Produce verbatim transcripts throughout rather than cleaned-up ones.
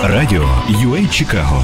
Радіо ю ей Чикаго.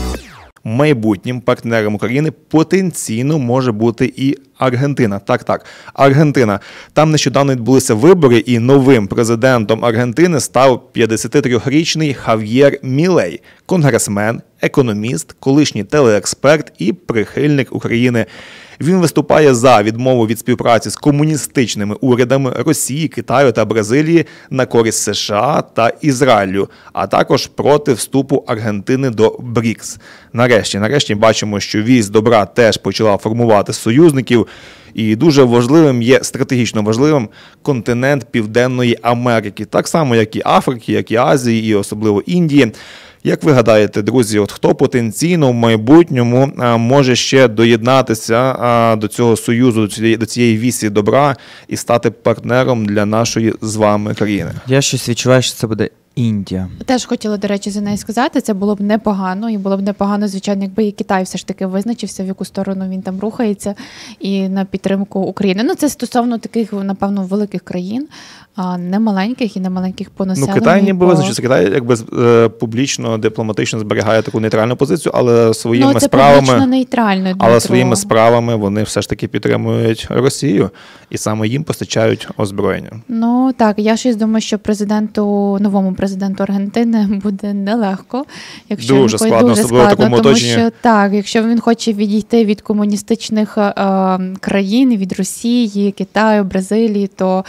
Майбутнім партнером України потенційно може бути і Аргентина. Так, так, Аргентина. Там нещодавно відбулися вибори, і новим президентом Аргентини став п'ятдесятитрирічний Хав'єр Мілей, конгресмен, економіст, колишній телеексперт і прихильник України. Він виступає за відмову від співпраці з комуністичними урядами Росії, Китаю та Бразилії на користь США та Ізраїлю, а також проти вступу Аргентини до брікс. Нарешті, нарешті бачимо, що вісь добра теж почала формувати союзників, і дуже важливим є, стратегічно важливим, континент Південної Америки, так само, як і Африки, як і Азії, і особливо Індії. Як ви гадаєте, друзі, от хто потенційно в майбутньому а, може ще доєднатися а, до цього союзу, до цієї, до цієї вісі добра і стати партнером для нашої з вами країни? Я щось відчуваю, що це буде Індія. Теж хотіла, до речі, за неї сказати, це було б непогано, і було б непогано, звичайно, якби і Китай все ж таки визначився, в яку сторону він там рухається, і на підтримку України. Ну, це стосовно таких, напевно, великих країн, а не маленьких і не маленьких по населенню. Ну, Китай ніби по... визначився. Китай якби е, публічно, дипломатично зберігає таку нейтральну позицію, але своїми ну, це справами, публічно нейтрально, але своїми справами вони все ж таки підтримують Росію, і саме їм постачають озброєння. Ну, так, я щось думаю, що президенту, новому президенту Аргентини буде нелегко. Якщо дуже він, складно, дуже особливо в складно, такому тому оточенні. що, так, якщо він хоче відійти від комуністичних е, країн, від Росії, Китаю, Бразилії, то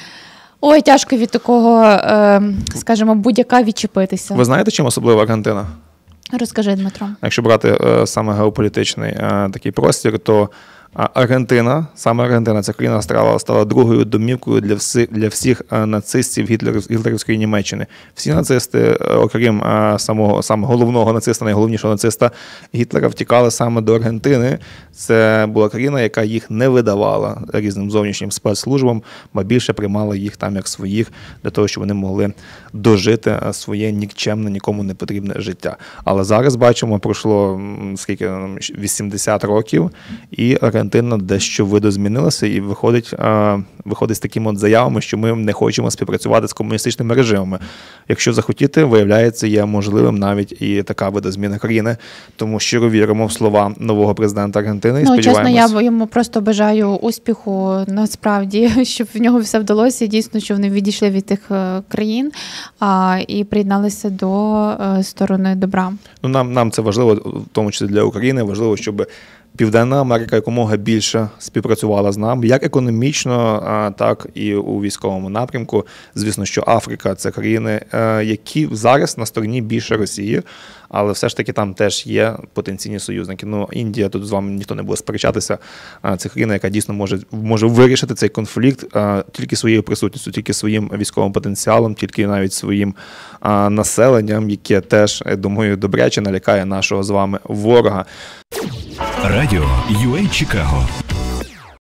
ой, тяжко від такого, е, скажімо, будь-яка відчепитися. Ви знаєте, чим особлива Аргентина? Розкажи, Дмитро. Якщо брати е, саме геополітичний е, такий простір, то Аргентина, саме Аргентина, ця країна стала, стала другою домівкою для всіх, для всіх нацистів Гітлерів, гітлерівської Німеччини. Всі нацисти, окрім самого, самого головного нациста, найголовнішого нациста Гітлера, втікали саме до Аргентини. Це була країна, яка їх не видавала різним зовнішнім спецслужбам, а більше приймала їх там як своїх, для того, щоб вони могли дожити своє нікчемне, нікому не потрібне життя. Але зараз, бачимо, пройшло скільки, вісімдесят років, і Аргентина дещо видозмінилася і виходить, а, виходить з такими от заявами, що ми не хочемо співпрацювати з комуністичними режимами. Якщо захотіти, виявляється, є можливим навіть і така видозміна країни. Тому щиро віримо в слова нового президента Аргентини і ну, сподіваємось. Чесно, я йому просто бажаю успіху, насправді, щоб в нього все вдалося, і дійсно, що вони відійшли від тих країн а, і приєдналися до а, сторони добра. Ну, нам, нам це важливо, в тому числі для України, важливо, щоб Південна Америка якомога більше співпрацювала з нами, як економічно, так і у військовому напрямку. Звісно, що Африка – це країни, які зараз на стороні більше Росії, але все ж таки там теж є потенційні союзники. Ну, Індія, тут з вами ніхто не буде сперечатися, це країна, яка дійсно може, може вирішити цей конфлікт тільки своєю присутністю, тільки своїм військовим потенціалом, тільки навіть своїм населенням, яке теж, я думаю, добряче налякає нашого з вами ворога. Радіо ю ей Чикаго.